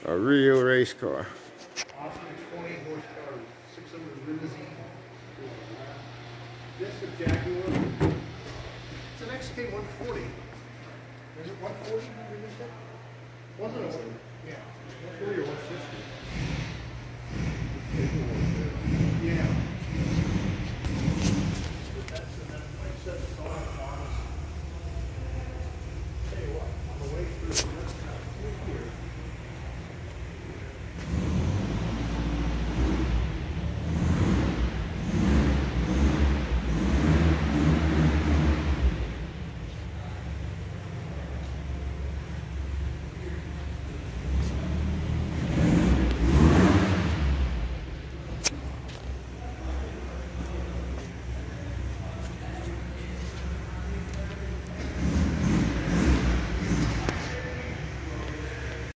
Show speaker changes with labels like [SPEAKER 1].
[SPEAKER 1] A real race car.
[SPEAKER 2] Awesome 20 horsepower, 600 limousine. This is a Jaguar. It's an XK 140. Is it 140? Wasn't it?